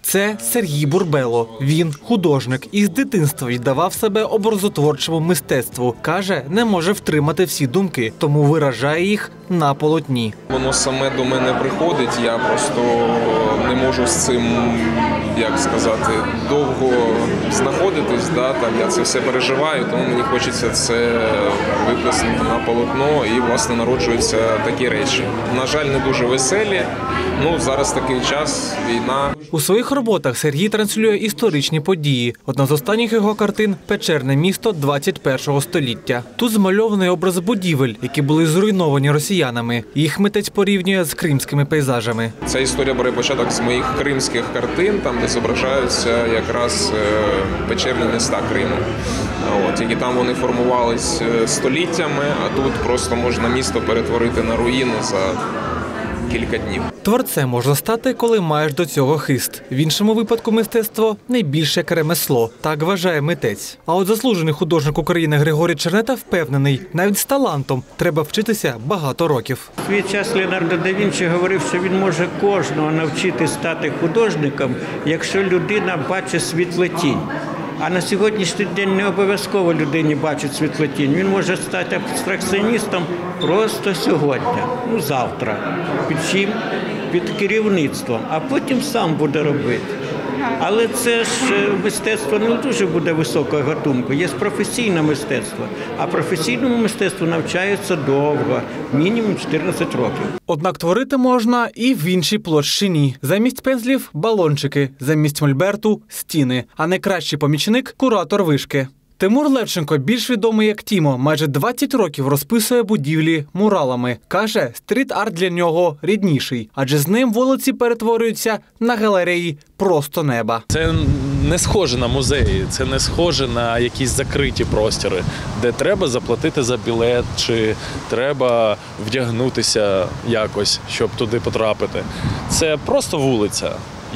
Це Сергій Бурбело. Він художник і з дитинства віддавав себе образотворчому мистецтву. Каже, не може втримати всі думки, тому виражає їх на полотні. Воно саме до мене приходить, я просто не можу з цим, як сказати, довго знаходитись. Там я це все переживаю, тому мені хочеться це виплеснути на полотно і, власне, народжуються такі речі. На жаль, не дуже веселі. Зараз такий час, війна. У своїх роботах Сергій транслює історичні події. Одна з останніх його картин – «Печерне місто 21-го століття». Тут змальований образ будівель, які були зруйновані росіянами. Їх митець порівнює з кримськими пейзажами. Ця історія бере початок з моїх кримських картин, там де зображаються якраз печерні міста Криму. Тільки там вони формувались століттями, а тут просто можна місто перетворити на руїни за кілька днів. Творцем можна стати, коли маєш до цього хист. В іншому випадку мистецтво – не більше як ремесло. Так вважає митець. А от заслужений художник України Григорій Чернета впевнений, навіть з талантом треба вчитися багато років. В свій час Леонардо да Вінчі говорив, що він може кожного навчити стати художником, якщо людина бачить світлотінь. А на сьогоднішній день не обов'язково людині бачить світлотінь. Він може стати абстракціоністом просто сьогодні, завтра. Під чим? Під керівництвом, а потім сам буде робити. Але це ж мистецтво не дуже буде високого гатунку, є професійне мистецтво. А професійному мистецтву навчаються довго, мінімум 14 років. Однак творити можна і в іншій площині. Замість пензлів – балончики, замість мольберту – стіни. А найкращий помічник – куратор вишки. Тимур Левченко, більш відомий як Тімо, майже 20 років розписує будівлі муралами. Каже, стріт-арт для нього рідніший, адже з ним вулиці перетворюються на галереї просто неба. Це не схоже на музеї, це не схоже на якісь закриті простори, де треба заплатити за білет, чи треба вдягнутися якось, щоб туди потрапити. Це просто вулиця.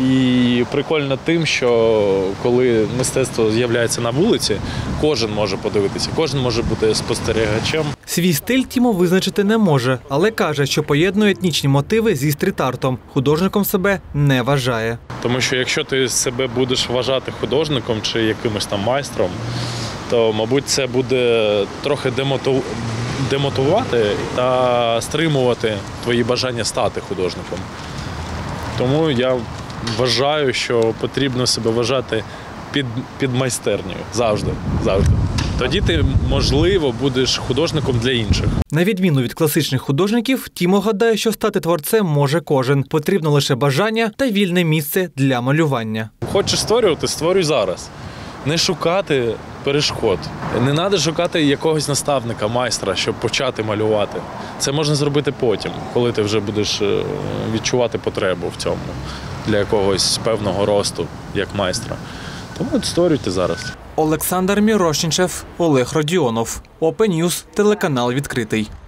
І прикольно тим, що коли мистецтво з'являється на вулиці, кожен може подивитися, кожен може бути спостерігачем. Свій стиль Тімо визначити не може, але каже, що поєднує етнічні мотиви зі стріт-артом. Художником себе не вважає. Тому що якщо ти себе будеш вважати художником чи якимось там майстром, то, мабуть, це буде трохи демотивувати та стримувати твої бажання стати художником. Тому я вважаю, що потрібно себе вважати під майстернею. Завжди. Тоді ти, можливо, будеш художником для інших. На відміну від класичних художників, Тімо гадає, що стати творцем може кожен. Потрібно лише бажання та вільне місце для малювання. Хочеш створювати – створюй зараз. Не шукати перешкод. Не треба шукати якогось наставника, майстра, щоб почати малювати. Це можна зробити потім, коли ти вже будеш відчувати потребу в цьому для якогось певного росту, як майстра. Тому створюйте зараз. Олександр Мірошничев, Олег Родіонов. Open News, телеканал «Відкритий».